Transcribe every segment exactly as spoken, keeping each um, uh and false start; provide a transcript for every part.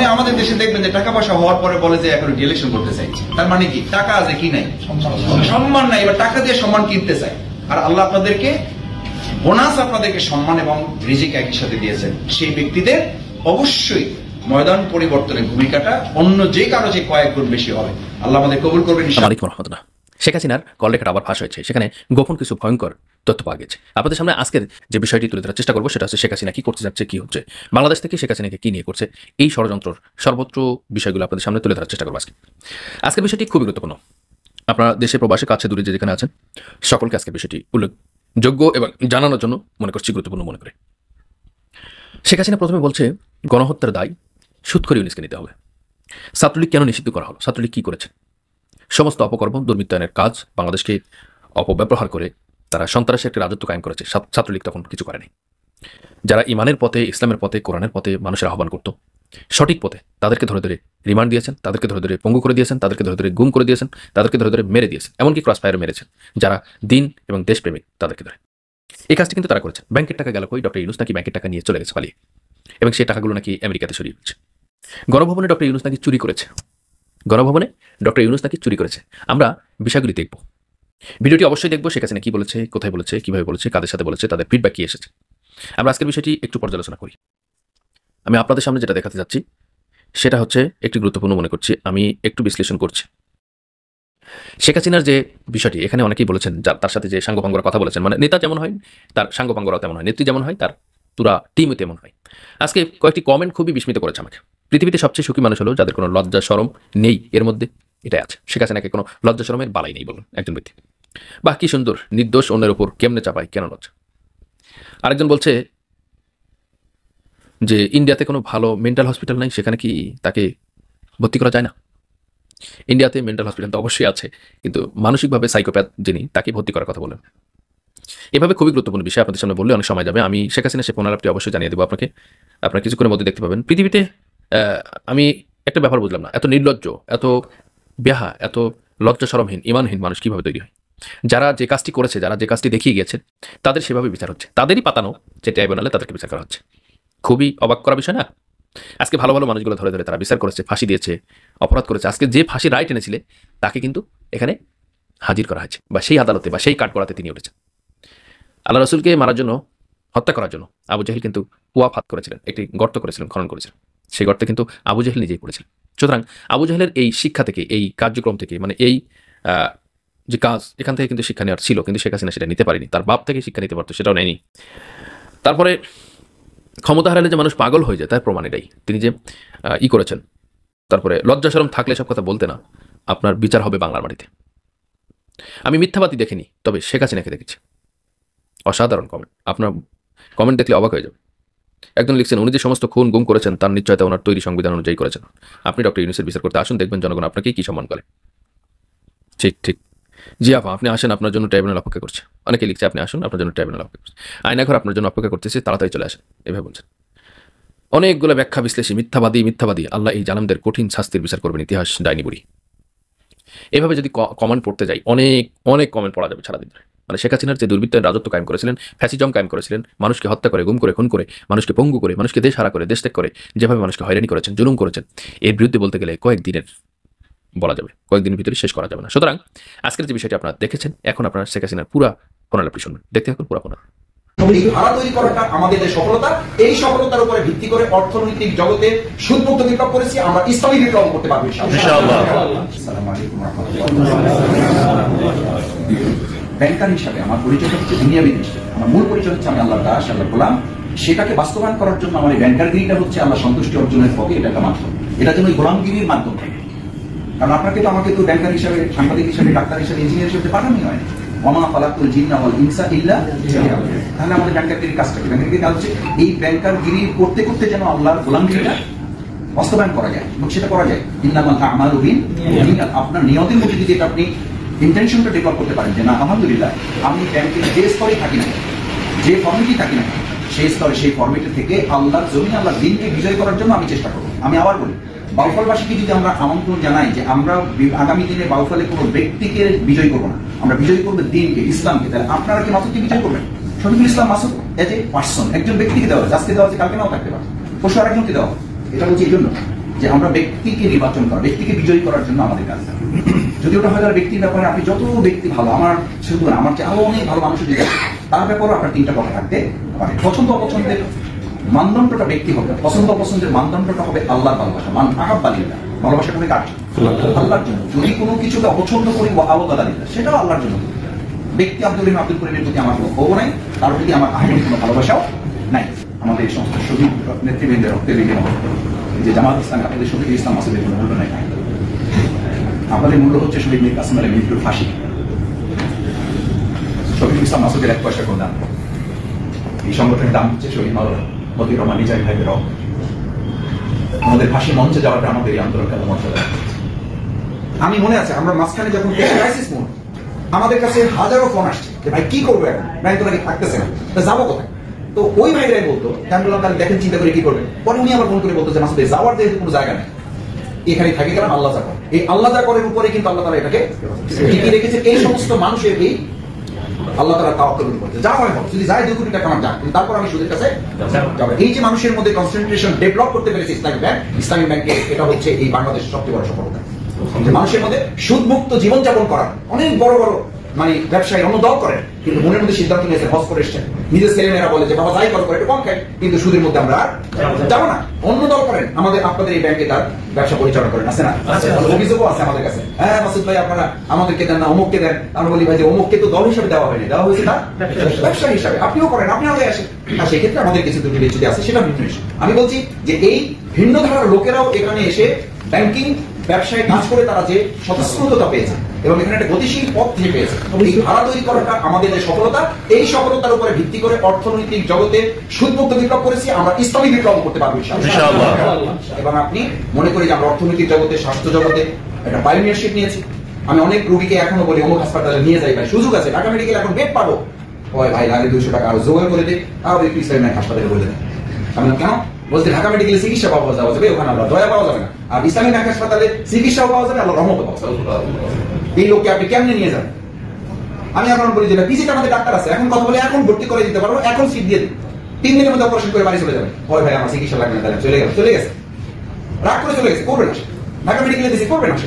আমাদের দেশে দেখবেন যে টাকা পয়সা হওয়ার পরে বলে যে এখন ইলেকশন করতে চাইছে, তার মানে কি টাকা আছে কি নাই, সম্মান নাই, এবার টাকা দিয়ে সম্মান কিনতে চায়। আর আল্লাহ আপনাদেরকে বোনাস, আপনাদেরকে সম্মান এবং রিজিক একই সাথে দিয়েছেন। সেই ব্যক্তিদের অবশ্যই ময়দান পরিবর্তনের ভূমিকাটা অন্য যে কারো যে কয়েক গুণ বেশি হবে। আল্লাহ আমাদের কবুল করবেন। শেখ হাসিনার কল রেকর্ড আবার ফাঁস হয়েছে, সেখানে গোপন কিছু ভয়ঙ্কর তথ্য পাওয়া গেছে। আপনাদের সামনে আজকের যে বিষয়টি তুলে ধরার চেষ্টা করবো সেটা হচ্ছে শেখ হাসিনা কি করতে যাচ্ছে, কি হচ্ছে, বাংলাদেশ থেকে শেখ হাসিনাকে কি নিয়ে করছে, এই ষড়যন্ত্রের সর্বত্র বিষয়গুলো আপনাদের সামনে তুলে ধরার চেষ্টা করবো আজকে। আজকের বিষয়টি খুবই গুরুত্বপূর্ণ। আপনারা দেশে প্রবাসে কাছে দূরে যে যেখানে আছেন সকলকে আজকের বিষয়টি উল্লেখযোগ্য এবং জানানোর জন্য মনে করছি গুরুত্বপূর্ণ মনে করে। শেখ হাসিনা প্রথমে বলছে গণহত্যার দায় সুদখোর ইউনিসকে নিতে হবে। ছাত্রলীগ কেন নিষিদ্ধ করা হলো, ছাত্রলীগ কি করেছে? সমস্ত অপকর্ম দুর্বৃত্তায়নের কাজ, বাংলাদেশকে অপব্যবহার করে তারা সন্ত্রাসের একটি রাজত্ব কায়েম করেছে। ছাত্রলীগ তখন কিছু করেনি। যারা ইমানের পথে, ইসলামের পথে, কোরআনের পথে মানুষের আহ্বান করত সঠিক পথে, তাদেরকে ধরে ধরে রিমান্ড দিয়েছেন, তাদেরকে ধরে ধরে পঙ্গু করে দিয়েছেন, তাদেরকে ধরে ধরে গুম করে দিয়েছেন, তাদেরকে ধরে ধরে মেরে দিয়েছেন, এমনকি ক্রস ফায়ার মেরেছেন যারা দিন এবং দেশপ্রেমিক তাদেরকে ধরে। এই কাজটি কিন্তু তারা করেছেন। ব্যাংকের টাকা গেল কই? ডক্টর ইউনূস নাকি ব্যাংকের টাকা নিয়ে চলে গেছে পালিয়ে, এবং সেই টাকাগুলো নাকি আমেরিকাতে সরিয়ে ফেলছে। গণভবনে ডক্টর ইউনূস নাকি চুরি করেছে, গণভবনে ডক্টর ইউনূস নাকি চুরি করেছে। আমরা বিষয়গুলি দেখব, ভিডিওটি অবশ্যই দেখবো। শেখ হাসিনা কি বলেছে, কোথায় বলেছে, কিভাবে বলেছে, কাদের সাথে বলেছে, তাদের ফিডব্যাক কি এসেছে। আমরা আজকের বিষয়টি একটু পর্যালোচনা করি। আমি আপনাদের সামনে যেটা দেখাতে যাচ্ছি সেটা হচ্ছে একটি গুরুত্বপূর্ণ মনে করছি, আমি একটু বিশ্লেষণ করছি। শেখ হাসিনার যে বিষয়টি, এখানে অনেকেই বলেছেন যার তার সাথে যে সাঙ্গপাঙ্গরা কথা বলেছেন, মানে নেতা যেমন হয় তার সাঙ্গপাঙ্গরাও তেমন হয়, নেত্রী যেমন হয় তার পুরা টিমও তেমন হয়। আজকে কয়েকটি কমেন্ট খুবই বিস্মিত করেছে আমাকে। পৃথিবীতে সবচেয়ে সুখী মানুষ হলো যাদের কোনো লজ্জা শরম নেই, এর মধ্যে এটাই আছে। শেখ হাসিনাকে কোনো লজ্জা শরমের বালাই নেই বলুন একজন ব্যক্তি। বাহ, কি সুন্দর, নির্দোষ অন্যের উপর কেমনে চাপায়, কেন লজ্জা। আরেকজন বলছে যে ইন্ডিয়াতে কোনো ভালো মেন্টাল হসপিটাল নাই, সেখানে কি তাকে ভর্তি করা যায় না? ইন্ডিয়াতে মেন্টাল হসপিটাল তো অবশ্যই আছে, কিন্তু মানসিকভাবে সাইকোপ্যাথ যিনি তাকে ভর্তি করার কথা বলেন। এভাবে খুবই গুরুত্বপূর্ণ বিষয় আপনাদের সামনে বললে অনেক সময় যাবে। আমি শেখ হাসিনা সে পুনরাবৃত্তি অবশ্যই জানিয়ে দেবো আপনাকে, আপনারা কিছুক্ষণের মধ্যে দেখতে পাবেন। পৃথিবীতে আমি একটা ব্যাপার বুঝলাম না, এত নির্লজ্জ, এত বেহা, এত লজ্জা শরমহীন, ইমানহীন মানুষ কীভাবে তৈরি হয়? যারা যে কাজটি করেছে, যারা যে কাজটি দেখিয়ে গেছে, তাদের সেভাবে বিচার হচ্ছে, তাদেরই পাতানো যে ট্রাইব্যুনালে তাদেরকে বিচার করা হচ্ছে। খুবই অবাক করা বিষয় না? আজকে ভালো ভালো মানুষগুলো ধরে ধরে তারা বিচার করেছে, ফাঁসি দিয়েছে, অপরাধ করেছে। আজকে যে ফাঁসি রাইট এনেছিলে তাকে কিন্তু এখানে হাজির করা হয়েছে, বা সেই আদালতে বা সেই কাঠগড়াতে তিনি উঠেছেন। আল্লাহ রসুলকে মারার জন্য, হত্যা করার জন্য আবু জাহেল কিন্তু কুয়া ফাত করেছিলেন, একটি গর্ত করেছিলেন, খনন করেছিলেন। সেই গর্তে কিন্তু আবু জাহেল নিজেই পড়েছিলেন। সুতরাং আবু জাহেলের এই শিক্ষা থেকে, এই কার্যক্রম থেকে, মানে এই যে কাজ, এখান থেকে কিন্তু শিক্ষা নেওয়ার ছিল, কিন্তু শেখ হাসিনা সেটা নিতে পারেনি। তার বাপ থেকে শিক্ষা নিতে পারতো, সেটাও নেয়নি। তারপরে ক্ষমতা হারালে যে মানুষ পাগল হয়ে যায় তার প্রমাণ এটাই। তিনি যে ই করেছেন, তারপরে লজ্জা শরম থাকলে সব কথা বলতে না, আপনার বিচার হবে বাংলার মাটিতে। আমি মিথ্যাবাদী দেখিনি, তবে শেখ হাসিনাকে দেখেছি। অসাধারণ কমেন্ট, আপনার কমেন্ট দেখলে অবাক হয়ে যাবে। একজন লিখছেন, উনি যে সমস্ত খুন গুম করেছেন তার নিশ্চয়তা ওনার তৈরি সংবিধান অনুযায়ী করেছেন। আপনি ডক্টর ইউনূসের বিচার করতে আসুন, দেখবেন জনগণ আপনাকেই কি সম্মান করে। ঠিক ঠিক জি আপা, আপনি আসেন, আপনার জন্য ট্রাইব্যুনাল অপেক্ষা করছে। অনেকে লিখছে আপনি আসুন, আপনার জন্য ট্রাইব্যুনাল অপেক্ষা করছে, আয়নাঘর আপনার জন্য অপেক্ষা করতেছে, তাড়াতাড়ি চলে আসেন, এভাবে বলছেন। অনেকগুলো ব্যাখ্যা বিশ্লেষী, মিথ্যাবাদী মিথ্যাবাদী আল্লাহ এই জালেমদের কঠিন শাস্তির বিচার করবেন, ইতিহাস ডাইনি বুড়ি। এভাবে যদি কমেন্ট পড়তে যাই, অনেক অনেক কমেন্ট পড়া যাবে সারাদিন ধরে। মানে শেখ হাসিনার যে দুর্বৃত্তের রাজত্ব কায়েম করেছিলেন, ফ্যাসিজম কায়েম করেছিলেন, মানুষকে হত্যা করে, গুম করে, খুন করে, মানুষকে পঙ্গু করে, মানুষকে দেশ হারা করে, দেশ ত্যাগ করে, যেভাবে মানুষকে হয়রানি করেছেন, জুলুম করেছেন, এর বিরুদ্ধে বলতে গেলে কয়েকদিনের বলা যাবে, কয়েকদিনের ভিতরে শেষ করা যাবে না। সুতরাং আজকের যে বিষয়টি আপনারা দেখেছেন, এখন আপনারা শেখ হাসিনার পুরা পুনরাবৃত্তি শুনবেন, দেখতে থাকুন পুরা পুনরাবৃত্তি। ধারা তৈরি করাটা আমাদের যে সফলতা, এই সফলতার উপরে ভিত্তি করে অর্থনৈতিক জগতে সুদমুক্ত বিপ্লব করেছি, আমরা ইসলামী বিপ্লব করতে পারবো ইনশাআল্লাহ। আসসালামু আলাইকুম ওয়া রাহমাতুল্লাহ। ব্যাংকার হিসাবে আমার পরিচয় হচ্ছে দুনিয়াবী দৃষ্টি, আমার মূল পরিচয় হচ্ছে আমি আল্লাহর দাস, আল্লাহর গোলাম। সেটাকে বাস্তবায়ন করার জন্য আমার এই ব্যাংকারগিরিটা হচ্ছে আল্লাহ সন্তুষ্টি অর্জনের পথে, এটা একটা মাধ্যম। এটা যেন ওই গোলামগিরির মাধ্যম থাকে, কারণ আপনাকে তো আমাকে তো ব্যাংকার হিসাবে, সাংবাদিক হিসাবে, ডাক্তার হিসাবে, ইঞ্জিনিয়ার হিসাবে পাঠানোই হয়। ওমা খালাকুল জিন্না ওয়াল ইনসা ইল্লা লিয়াবুদুন। তাহলে আমাদের ব্যাংকারগিরির কাজটা কি? ব্যাংকারগিরির কাজ হচ্ছে এই ব্যাংকারগিরি করতে করতে যেন আল্লাহর গোলামগিরিটা বাস্তবায়ন করা যায়, এবং সেটা করা যায় ইন্নামাল আমালু বিন্নিয়াত। আপনার নিয়তের মধ্যে যদি এটা আপনি ইন্টেনশনটা ডেভেলপ করতে পারেন যে না আলহামদুলিল্লাহ আমি ব্যাংকের যে স্তরে থাকি না, যে ফর্মেটই থাকি না, সেই স্তরে সেই ফর্মেটে থেকে আল্লাহর জমিন, আল্লাহর দিনকে বিজয় করার জন্য আমি চেষ্টা করবো। আমি আবার বলি, বাউফলবাসীকে যদি আমরা আমন্ত্রণ জানাই যে আমরা আগামী দিনে বাউফলে কোনো ব্যক্তিকে বিজয় করবো না, আমরা বিজয় করবো দিনকে, ইসলামকে, তাহলে আপনারা কি মাসুদকে বিজয় করবেন? Shafiqul Islam Masud as a person, একজন ব্যক্তিকে দেওয়া, আজকে দেওয়া হচ্ছে, কালকে নাও থাকতে পারে, পরশু আরেকজনকে দেওয়া। এটা বলছি এই জন্য যে আমরা ব্যক্তিকে নির্বাচন করা, ব্যক্তিকে বিজয়ী করার জন্য আমাদের কাজ। যদি ওটা হয় ব্যক্তির ব্যাপারে আপনি যত ব্যক্তি ভালো, আমার শুধু না, আমার চেয়ে আরো অনেক ভালো মানুষ যদি তার ব্যাপারেও আপনার তিনটা কথা থাকতে পারে। পছন্দ অপছন্দের মানদণ্ডটা ব্যক্তি হবে, পছন্দ অপছন্দের মানদণ্ডটা হবে আল্লাহর ভালোবাসা। মান আহাব্বালিল্লাহ, ভালোবাসা করে কার জন্য? আল্লাহর জন্য। যদি কোনো কিছুকে অপছন্দ করি আওতাদালিল্লাহ, সেটাও আল্লাহর জন্য। ব্যক্তি আব্দুল রহিম আব্দুল করিমের প্রতি আমার কোনো ক্ষোভ নাই, তার প্রতি আমার আহামরি কোনো ভালোবাসাও নাই। আমাদের এই সমস্ত শহীদ নেতৃবৃন্দের রক্তের বিনিময় যে জামাত ইসলাম, আপনাদের শহীদ ইসলাম মাসুদের কোনো মূল্য নাই। আপনাদের মূল্য হচ্ছে শহীদ মীর কাসেম আলীর মৃত্যুর ফাঁসি। শহীদ ইসলাম মাসুদের এক পয়সা করে দাম। এই সংগঠনের দাম হচ্ছে শহীদ মতিউর রহমান নিজামী ভাইদের রক্ত। আমাদের ফাঁসি মঞ্চে যাওয়াটা আমাদের এই আন্দোলনকে মর্যাদা। আমি মনে আছে আমরা মাঝখানে যখন ক্রাইসিস মোড, আমাদের কাছে হাজারো ফোন আসছে যে ভাই কি করবো এখন, ব্যাংক তো নাকি থাকতেছে না, যাবো কোথায়? তো ওই ভাইরাই বলতো, আমি বললাম তাহলে দেখেন চিন্তা করে কি করবেন। পরে উনি আবার ফোন করে বলতো যে মাসুদ যাওয়ার যেহেতু কোনো জায়গা নেই, এখানে থাকে কারণ আল্লাহ যা করে, এই আল্লাহ যা করার উপরে কিন্তু আল্লাহ তাআলা এটাকে টিকিয়ে রেখেছে। এই সমস্ত মানুষের এই আল্লাহ তাআলা তাওয়াক্কুল করতে যা হয় হোক, যদি যায় দুই কোটি টাকা আমার যাক, কিন্তু তারপর আমি সুদের কাছে যাবো। এই যে মানুষের মধ্যে কনসেন্ট্রেশন ডেভেলপ করতে পেরেছে ইসলামী ব্যাংক, ইসলামী ব্যাংকে এটা হচ্ছে এই বাংলাদেশের সবচেয়ে বড় সফলতা। মানুষের মধ্যে সুদমুক্ত জীবনযাপন করা। অনেক বড় বড় মানে ব্যবসায়ী অন্য দল করেন, কিন্তু মনের মধ্যে সিদ্ধান্ত নিয়েছে, হজ করে এসছেন, নিজের ছেলেমেয়েরা বলে যে বাবা যাই করো করে একটু কম খাই, কিন্তু সুদের মধ্যে আমরা যাবো না। অন্য দল করেন, আমাদের আপনাদের এই ব্যাংকে তার ব্যবসা পরিচালনা করেন, আছে না? অভিযোগও আছে আমাদের কাছে, হ্যাঁ মাসুদ ভাই আপনারা আমাদেরকে দেন না, অমুককে দেন। আমরা বলি ভাই যে অমুককে তো দল হিসাবে দেওয়া হয়নি, দেওয়া হয়েছে তার ব্যবসা হিসাবে। আপনিও করেন, আপনি আগে আসেন। আর সেক্ষেত্রে আমাদের কিছু দুটি যদি আছে সেটা ভিন্ন বিষয়। আমি বলছি যে এই ভিন্ন ধারার লোকেরাও এখানে এসে ব্যাংকিং ব্যবসায় কাজ করে তারা যে স্বতঃস্ফূর্ততা পেয়েছে এবং এখানে একটা গতিশীল পথ খুঁজে পেয়েছে। এই ধারা তৈরি করাটা আমাদের যে সফলতা, এই সফলতার উপরে ভিত্তি করে অর্থনৈতিক জগতে সুদমুক্ত বিপ্লব করেছি, আমরা ইসলামী বিপ্লব করতে পারবো ইনশাআল্লাহ। এবং আপনি মনে করি যে আমরা অর্থনৈতিক জগতে, স্বাস্থ্য জগতে একটা পাইওনিয়ারশিপ নিয়েছি। আমি অনেক রোগীকে এখনো বলি অমুক হাসপাতালে নিয়ে যাই ভাই, সুযোগ আছে, ঢাকা মেডিকেল এখন বেড পাবো, ওই ভাই লাগে দুইশো টাকা আরো জোগাড় করে দিই, আরো একটু ইসলামী হাসপাতালে বলে দেন। আমি কেন বলতে, ঢাকা মেডিকেলে চিকিৎসা পাওয়া যাওয়া যাবে, ওখানে আমরা দয়া পাওয়া যাবে না। আর ইসলামী ব্যাংক হাসপাতালে চিকিৎসাও পাওয়া যাবে, আল্লাহ রহমত পাওয়া যাবে। এই লোককে আপনি কেমনে নিয়ে যান? আমি এখন বলি যে পিজিতে আমাদের ডাক্তার আছে, এখন কথা বলে এখন ভর্তি করে দিতে পারবো, এখন সিট দিয়ে দিন, তিন দিনের মধ্যে অপারেশন করে বাড়ি চলে যাবে। ওই ভাই আমার চিকিৎসা লাগবে না, তাহলে চলে গেছে, চলে গেছে, রাগ করে চলে গেছে, করবে না সে। ঢাকা মেডিকেলে দিয়েছে, করবে না সে,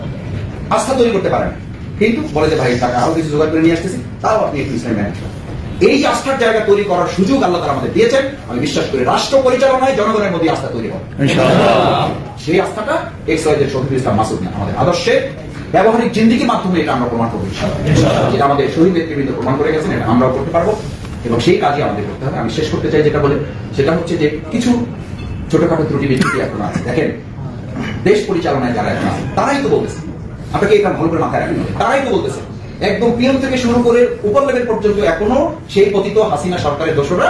আস্থা তৈরি করতে পারে না। কিন্তু বলে যে ভাই টাকা আরো কিছু জোগাড় করে নিয়ে আসতেছি, তাও আপনি একটু ইসলামী ব্যাংক। এই আস্থার জায়গা তৈরি করার সুযোগ আল্লাহ তাআলা আমাদের দিয়েছেন। আমি বিশ্বাস করি রাষ্ট্র পরিচালনায় জনগণের মধ্যে আস্থা তৈরি হবে ইনশাআল্লাহ। সেই আস্থাটা X Y Z Shahidul Islam Masud না, আমাদের আদর্শে ব্যবহারিক জিন্দেগির মাধ্যমে এটা আমরা প্রমাণ করবো ইনশাআল্লাহ। যেটা আমাদের শহীদ নেতৃবৃন্দ প্রমাণ করে গেছেন, এটা আমরাও করতে পারবো এবং সেই কাজই আমাদের করতে হবে। আমি শেষ করতে চাই যেটা বলে, সেটা হচ্ছে যে কিছু ছোটখাটো ত্রুটি বিচ্যুতি এখন আছে। দেখেন দেশ পরিচালনায় যারা এখন আছে তারাই তো বলতেছে, আপনাকে এটা ভালো করে মাথায় রাখতে হবে, তারাই তো বলতেছে একদম পিএম থেকে শুরু করে উপর লেভেল পর্যন্ত এখনো সেই পতিত হাসিনা সরকারের দোষরা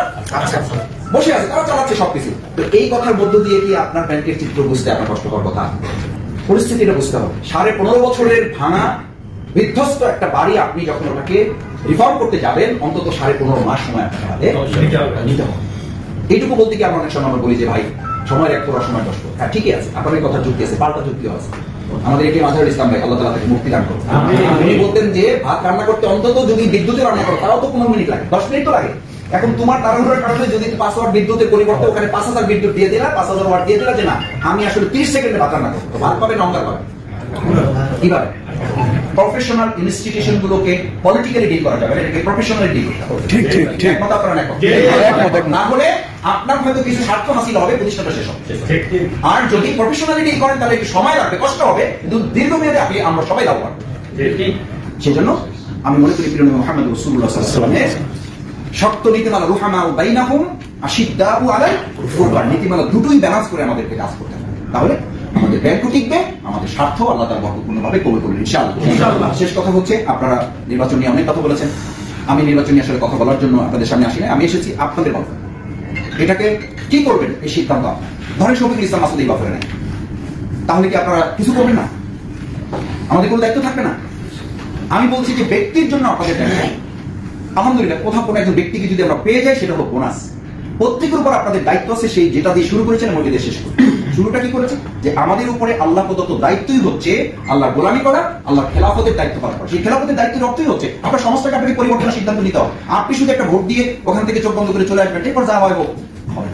বসে আছে, তারা চালাচ্ছে সবকিছু। তো এই কথার মধ্য দিয়ে কি আপনার ব্যাংকের চিত্র বুঝতে আপনার কষ্টকর কথা? পরিস্থিতিটা বুঝতে হবে। সাড়ে পনেরো বছরের ভাঙা বিধ্বস্ত একটা বাড়ি আপনি যখন ওটাকে রিফর্ম করতে যাবেন, অন্তত সাড়ে পনেরো মাস সময় আপনাকে নিতে হবে। এইটুকু বলতে কি আমরা অনেক সময় আমরা বলি যে ভাই সময়ের এক পুরো সময় দশ। হ্যাঁ ঠিকই আছে, আপনাদের কথা যুক্তি আছে, পাল্টা যুক্তিও আছে। আমাদের এটি মাঝারুল ইসলাম ভাই, আল্লাহ তাআলা তাকে মুক্তি দান করুন, উনি বলতেন যে ভাত রান্না করতে অন্তত যদি বিদ্যুতে রান্না করো তাও তো পনেরো মিনিট লাগে, দশ মিনিট তো লাগে। এখন তোমার তাড়াহুড়োর কারণে যদি পাঁচ ওয়াট বিদ্যুতের পরিবর্তে ওখানে পাঁচ হাজার বিদ্যুৎ দিয়ে দিলা, পাঁচ হাজার ওয়াট দিয়ে দিলা যে না আমি আসলে তিরিশ সেকেন্ডে ভাত রান্না করবো, ভাত পাবে না অঙ্গার পাবে কিভাবে? প্রফেশনাল ইনস্টিটিউশন গুলোকে পলিটিক্যালি ডিল করা যাবে, এটাকে প্রফেশনালি ডিল করতে হবে। ঠিক ঠিক ঠিক একমত আপনারা একমত না হলে আপনার হয়তো কিছু স্বার্থ হাসিল হবে, প্রতিষ্ঠানটা শেষ হবে। আর যদি প্রফেশনালি ডিল করেন তাহলে একটু সময় লাগবে, কষ্ট হবে, কিন্তু দীর্ঘমেয়াদে আপনি আমরা সবাই লাভবান। সেজন্য আমি মনে করি প্রিয় নবী মুহাম্মদ রাসূলুল্লাহ সাল্লাল্লাহু আলাইহি ওয়াসাল্লাম শক্ত নীতিমালা রুহামা ও বাইনাহুম আশিদ্দাউ আলাল কুরবান, নীতিমালা দুটোই ব্যালেন্স করে আমাদেরকে কাজ করতে হবে। তাহলে আমাদের ব্যাংকও টিকবে, আমাদের স্বার্থ আল্লাহ তাআলা বরকতপূর্ণভাবে কবুল করবেন ইনশাআল্লাহ। ইনশাআল্লাহ। শেষ কথা হচ্ছে, আপনারা নির্বাচন নিয়ে অনেক কথা বলেছেন, আমি নির্বাচন নিয়ে আসলে কথা বলার জন্য আপনাদের সামনে আসি না, আমি এসেছি আপনাদের কথা। এটাকে কি করবেন এই সিদ্ধান্ত আপনার। ধরেন শফিকুল ইসলাম মাসুদ এই ব্যাপারে নেই, তাহলে কি আপনারা কিছু করবেন না? আমাদের কোনো দায়িত্ব থাকবে না? আমি বলছি যে ব্যক্তির জন্য আপনাদের দায়িত্ব। আলহামদুলিল্লাহ কোথাও কোনো একজন ব্যক্তিকে যদি আমরা পেয়ে যাই সেটা হলো বোনাস। প্রত্যেকের উপর আপনাদের দায়িত্ব আছে, সেই যেটা দিয়ে শুরু করেছেন এবং যেটা শেষ করছেন। শুরুটা কি করেছে যে আমাদের উপরে আল্লাহ প্রদত্ত দায়িত্বই হচ্ছে আল্লাহ গোলামি করা, আল্লাহ খেলাফতের দায়িত্ব পালন করা। সেই খেলাফতের দায়িত্বের অর্থই হচ্ছে আপনার সমাজটাকে আপনাকে পরিবর্তনের সিদ্ধান্ত নিতে হবে। আপনি শুধু একটা ভোট দিয়ে ওখান থেকে চোখ বন্ধ করে চলে আসবেন, এরপর যা হয় হবে।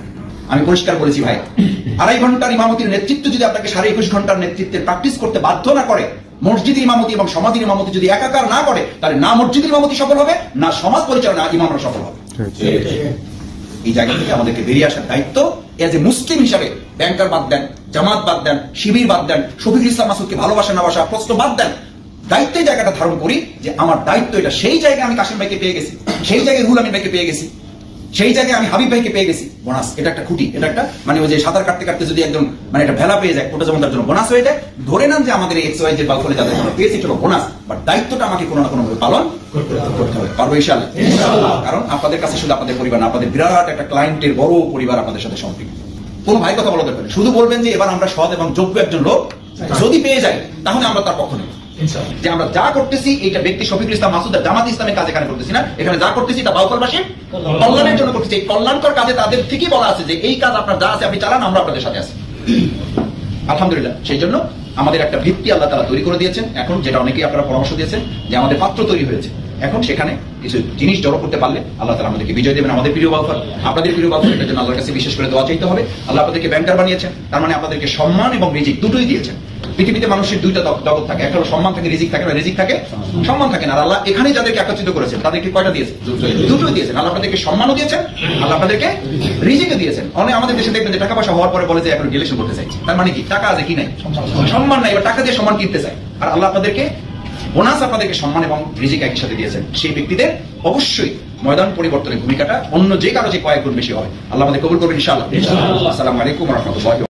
আমি পরিষ্কার বলেছি ভাই, আড়াই ঘন্টার ইমামতির নেতৃত্ব যদি আপনাকে সাড়ে একুশ ঘন্টার নেতৃত্বের প্র্যাকটিস করতে বাধ্য না করে, মসজিদের ইমামতি এবং সমাজের ইমামতি যদি একাকার না করে, তাহলে না মসজিদের ইমামতি সফল হবে, না সমাজ পরিচালনা ইমামরা সফল হবে। এই জায়গা থেকে আমাদেরকে বেরিয়ে আসার দায়িত্ব এজ এ মুসলিম হিসাবে। ব্যাংকার বাদ দেন, জামাত বাদ দেন, শিবির বাদ দেন, শফিকুল ইসলাম মাসুদকে ভালোবাসা না বাসা প্রশ্ন বাদ দেন, দায়িত্বের জায়গাটা ধারণ করি যে আমার দায়িত্ব এটা। সেই জায়গায় আমি কাশিম ভাইকে পেয়ে গেছি, সেই জায়গায় রুহুল আমিন ভাইকে পেয়ে গেছি, সেই জায়গায় আমি হাবিব ভাইকে পেয়ে গেছি। বোনাস, এটা একটা খুঁটি, এটা একটা মানে ওই যে সাঁতার কাটতে কাটতে যদি একদম মানে একটা ভেলা পেয়ে যায়, ওটা যেমন তার জন্য বোনাস হয়ে যায়। ধরে নেন যে আমাদের এক্স ওয়াই জেড বালফলে যাদের জন্য পেয়েছি এটা বোনাস, বাট দায়িত্বটা আমাকে কোনো না কোনো ভাবে পালন করতে হবে। পারবো ইনশাআল্লাহ। কারণ আপনাদের কাছে শুধু আপনাদের পরিবার না, আপনাদের বিরাট একটা ক্লায়েন্টের বড় পরিবার আপনাদের সাথে সম্পৃক্ত। কোনো ভাই কথা বলা দরকার নেই, শুধু বলবেন যে এবার আমরা সৎ এবং যোগ্য একজন লোক যদি পেয়ে যাই, তাহলে আমরা তার পক্ষ নেব। যে আমরা যা করতেছি এটা ব্যক্তি শফিকুল ইসলাম মাসুদ জামাত ইসলামের কাজ এখানে করতেছি না, এখানে যা করতেছি তা বাউফলবাসীর কল্যাণের জন্য করতেছি। এই কল্যাণকর কাজে তাদের ঠিকই বলা আছে যে এই কাজ আপনার যা আছে আপনি চালান, আমরা আপনাদের সাথে আছি। আলহামদুলিল্লাহ, সেই জন্য আমাদের একটা ভিত্তি আল্লাহ তাআলা তৈরি করে দিয়েছেন। এখন যেটা অনেকেই আপনারা পরামর্শ দিয়েছেন যে আমাদের পাত্র তৈরি হয়েছে, এখন সেখানে কিছু জিনিস জড়ো করতে পারলে আল্লাহ তাআলা আমাদেরকে বিজয় দেবেন। আমাদের প্রিয় বাউফল, আপনাদের প্রিয় বাউফল, এটার জন্য আল্লাহর কাছে বিশেষ করে দোয়া চাইতে হবে। আল্লাহ আপনাদেরকে ব্যাংকার বানিয়েছেন, তার মানে আপনাদেরকে সম্মান এবং রিজিক দুটোই দিয়েছেন। পৃথিবীতে মানুষের দুইটা জগৎ থাকে, একটা হলো সম্মান থাকে, রিজিক থাকে না, রিজিক থাকে সম্মান থাকে না। আর আল্লাহ এখানে যাদেরকে একত্রিত করেছেন তাদেরকে কয়টা দিয়েছেন? দুটোই দিয়েছেন। আল্লাহ আপনাদেরকে সম্মানও দিয়েছেন, আল্লাহ আপনাদেরকে রিজিকও দিয়েছেন। অনেক আমাদের দেশে দেখবেন যে টাকা পয়সা হওয়ার পরে বলে যে এখন রিলেশন করতে চাই, তার মানে কি টাকা আছে কি নাই, সম্মান নাই, এবার টাকা দিয়ে সম্মান কিনতে চাই। আর আল্লাহ আপনাদেরকে বোনাস, আপনাদেরকে সম্মান এবং রিজিক একই সাথে দিয়েছেন। সেই ব্যক্তিদের অবশ্যই ময়দান পরিবর্তনের ভূমিকাটা অন্য যে কারো যে কয়েক গুণ বেশি হবে। আল্লাহ আমাদের কবুল করবেন ইনশাআল্লাহ। আসসালামু আলাইকুম ওয়া রাহমাতুল্লাহি।